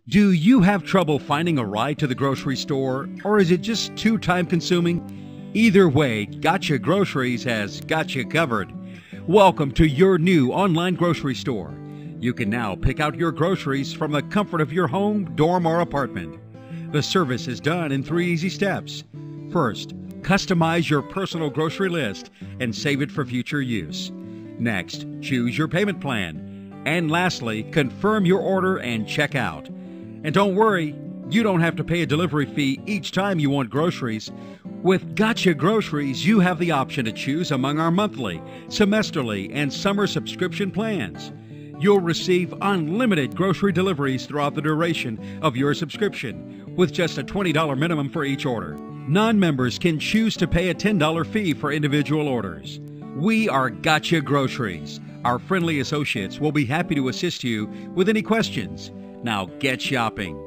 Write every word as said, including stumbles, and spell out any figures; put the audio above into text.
Do you have trouble finding a ride to the grocery store, or is it just too time consuming? Either way, Gotcha Groceries has got you covered. Welcome to your new online grocery store. You can now pick out your groceries from the comfort of your home, dorm, or apartment. The service is done in three easy steps. First, customize your personal grocery list and save it for future use. Next, choose your payment plan. And lastly, confirm your order and check out. And don't worry, you don't have to pay a delivery fee each time you want groceries. With Gotcha Groceries, you have the option to choose among our monthly, semesterly, and summer subscription plans. You'll receive unlimited grocery deliveries throughout the duration of your subscription, with just a twenty dollars minimum for each order. Non-members can choose to pay a ten dollars fee for individual orders. We are Gotcha Groceries. Our friendly associates will be happy to assist you with any questions. Now get shopping.